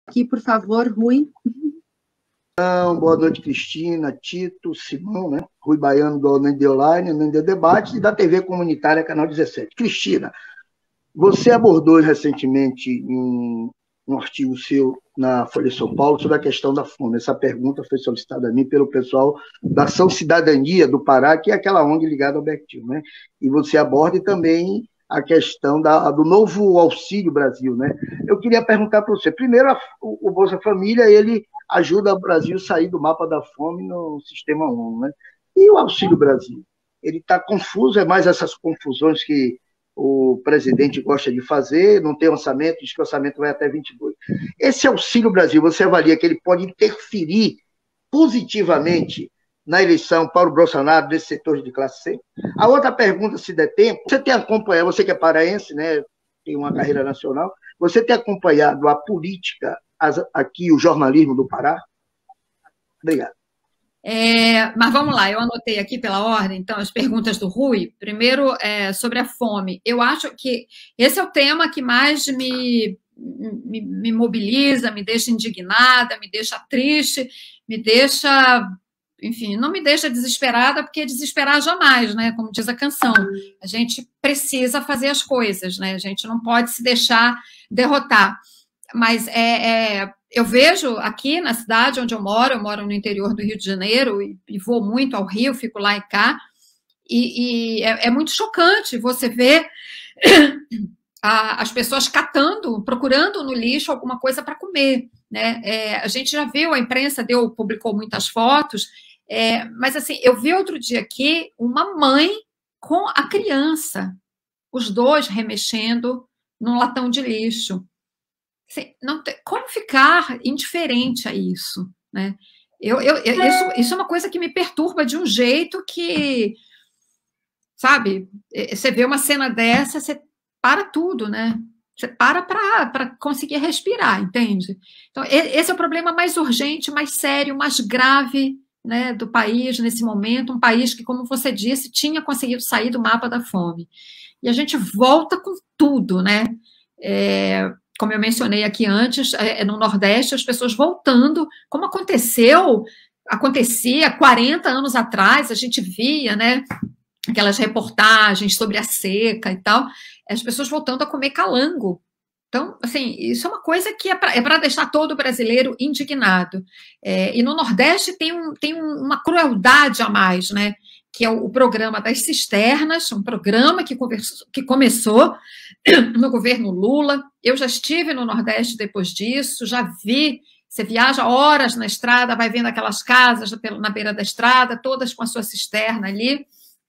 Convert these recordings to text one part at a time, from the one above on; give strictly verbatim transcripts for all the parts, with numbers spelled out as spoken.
Aqui, por favor, Rui. Boa noite, Cristina, Tito, Simão, né? Rui Baiano do Nende Online, Nende Debate e da T V Comunitária, Canal dezessete. Cristina, você abordou recentemente em um artigo seu na Folha de São Paulo sobre a questão da fome. Essa pergunta foi solicitada a mim pelo pessoal da Ação Cidadania do Pará, que é aquela O N G ligada ao Bertil, né? E você aborda também a questão da, do novo Auxílio Brasil, né? Eu queria perguntar para você, primeiro, a, o, o Bolsa Família, ele ajuda o Brasil a sair do mapa da fome no sistema ONU, né? E o Auxílio Brasil? Ele está confuso, é mais essas confusões que o presidente gosta de fazer, não tem orçamento, diz que o orçamento vai até vinte e dois. Esse Auxílio Brasil, você avalia que ele pode interferir positivamente na eleição para o Bolsonaro desse setor de classe C? A outra pergunta, se der tempo, você tem acompanhado, você que é paraense, né, tem uma carreira nacional, você tem acompanhado a política, as, aqui, o jornalismo do Pará? Obrigado. É, mas vamos lá, eu anotei aqui pela ordem, então, as perguntas do Rui. Primeiro, é, sobre a fome. Eu acho que esse é o tema que mais me, me, me mobiliza, me deixa indignada, me deixa triste, me deixa... Enfim, não me deixa desesperada, porque desesperar jamais, né? Como diz a canção. A gente precisa fazer as coisas, né? A gente não pode se deixar derrotar. Mas é, é, eu vejo aqui na cidade onde eu moro, eu moro no interior do Rio de Janeiro e, e vou muito ao Rio, fico lá e cá, e, e é, é muito chocante você ver a, as pessoas catando, procurando no lixo alguma coisa para comer, né? É, a gente já viu, a imprensa deu, publicou muitas fotos, é, mas assim, eu vi outro dia aqui uma mãe com a criança, os dois remexendo num latão de lixo. Assim, não tem, como ficar indiferente a isso, né? Eu, eu, eu, isso, isso é uma coisa que me perturba de um jeito que, sabe, você vê uma cena dessa, você para tudo, né? Você para para conseguir respirar, entende? Então, esse é o problema mais urgente, mais sério, mais grave, né, do país nesse momento, um país que, como você disse, tinha conseguido sair do mapa da fome. E a gente volta com tudo, né? É, como eu mencionei aqui antes, é, no Nordeste, as pessoas voltando, como aconteceu, acontecia quarenta anos atrás, a gente via, né, aquelas reportagens sobre a seca e tal, as pessoas voltando a comer calango. Então, assim, isso é uma coisa que é para é deixar todo brasileiro indignado. É, e no Nordeste tem, um, tem um, uma crueldade a mais, né? Que é o, o programa das cisternas, um programa que, conversou, que começou no governo Lula. Eu já estive no Nordeste depois disso, já vi, você viaja horas na estrada, vai vendo aquelas casas na beira da estrada, todas com a sua cisterna ali,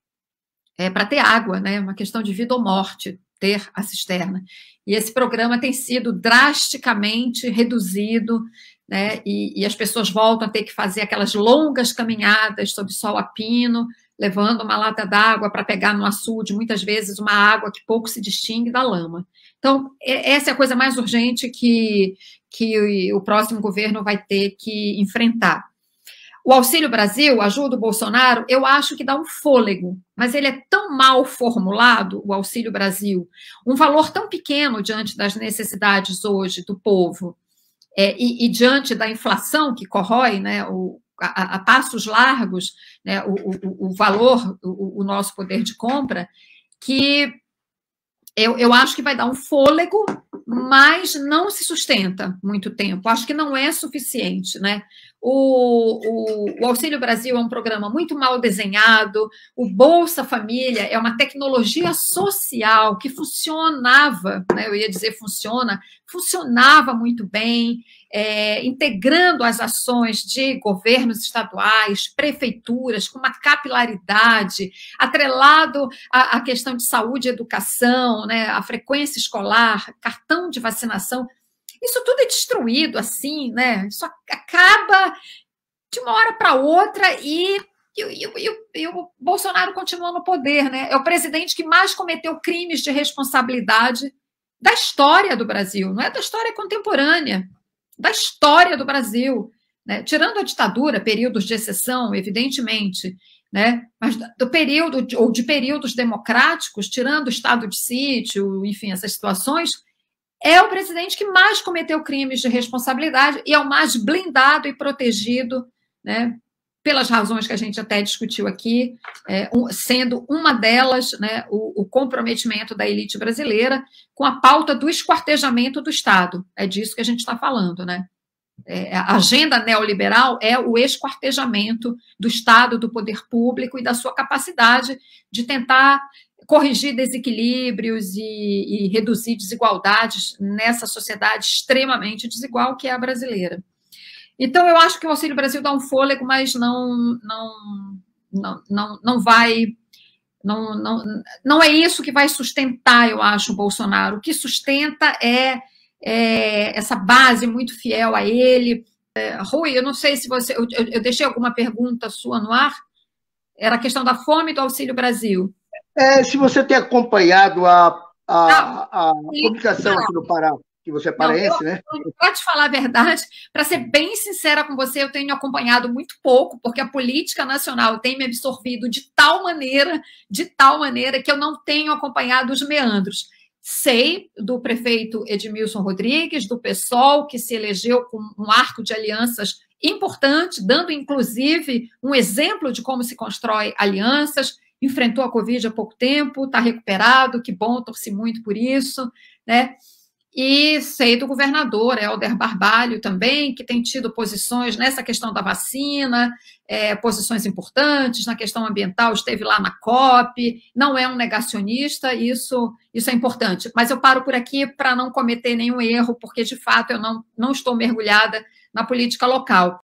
é, para ter água, né? Uma questão de vida ou morte, ter a cisterna. E esse programa tem sido drasticamente reduzido, né? E, e as pessoas voltam a ter que fazer aquelas longas caminhadas sob sol a pino, levando uma lata d'água para pegar no açude, muitas vezes uma água que pouco se distingue da lama. Então, essa é a coisa mais urgente que, que o próximo governo vai ter que enfrentar. O Auxílio Brasil, a ajuda do Bolsonaro, eu acho que dá um fôlego, mas ele é tão mal formulado, o Auxílio Brasil, um valor tão pequeno diante das necessidades hoje do povo, é, e, e diante da inflação que corrói, né, o, a, a passos largos, né, o, o, o valor, o, o nosso poder de compra, que eu, eu acho que vai dar um fôlego, mas não se sustenta muito tempo. Acho que não é suficiente, né? O, o, o Auxílio Brasil é um programa muito mal desenhado, o Bolsa Família é uma tecnologia social que funcionava, né, eu ia dizer funciona, funcionava muito bem, é, integrando as ações de governos estaduais, prefeituras, com uma capilaridade, atrelado à, à questão de saúde e educação, né, a frequência escolar, cartão de vacinação. Isso tudo é destruído, assim, né? Isso acaba de uma hora para outra e, e, e, e o Bolsonaro continua no poder, né? É o presidente que mais cometeu crimes de responsabilidade da história do Brasil, não é da história contemporânea, da história do Brasil, né? Tirando a ditadura, períodos de exceção, evidentemente, né? Mas do período, ou de períodos democráticos, tirando o estado de sítio, enfim, essas situações, é o presidente que mais cometeu crimes de responsabilidade e é o mais blindado e protegido, né, pelas razões que a gente até discutiu aqui, é, um, sendo uma delas, né, o, o comprometimento da elite brasileira com a pauta do esquartejamento do Estado. É disso que a gente está falando, né? É, a agenda neoliberal é o esquartejamento do Estado, do poder público e da sua capacidade de tentar corrigir desequilíbrios e, e reduzir desigualdades nessa sociedade extremamente desigual que é a brasileira. Então, eu acho que o Auxílio Brasil dá um fôlego, mas não, não, não, não, não vai... Não, não, não é isso que vai sustentar, eu acho, o Bolsonaro. O que sustenta é, é essa base muito fiel a ele. É, Rui, eu não sei se você... Eu, eu deixei alguma pergunta sua no ar? Era a questão da fome do Auxílio Brasil. É, se você tem acompanhado a, a, a publicação aqui no Pará, que você é paraense, né? Para te falar a verdade, para ser bem sincera com você, eu tenho acompanhado muito pouco, porque a política nacional tem me absorvido de tal maneira, de tal maneira, que eu não tenho acompanhado os meandros. Sei do prefeito Edmilson Rodrigues, do PSOL, que se elegeu com um arco de alianças importante, dando, inclusive, um exemplo de como se constrói alianças, enfrentou a Covid há pouco tempo, está recuperado, que bom, torci muito por isso, né? E sei do governador Helder Barbalho também, que tem tido posições nessa questão da vacina, é, posições importantes, na questão ambiental, esteve lá na COP, não é um negacionista, isso, isso é importante. Mas eu paro por aqui para não cometer nenhum erro, porque, de fato, eu não, não estou mergulhada na política local.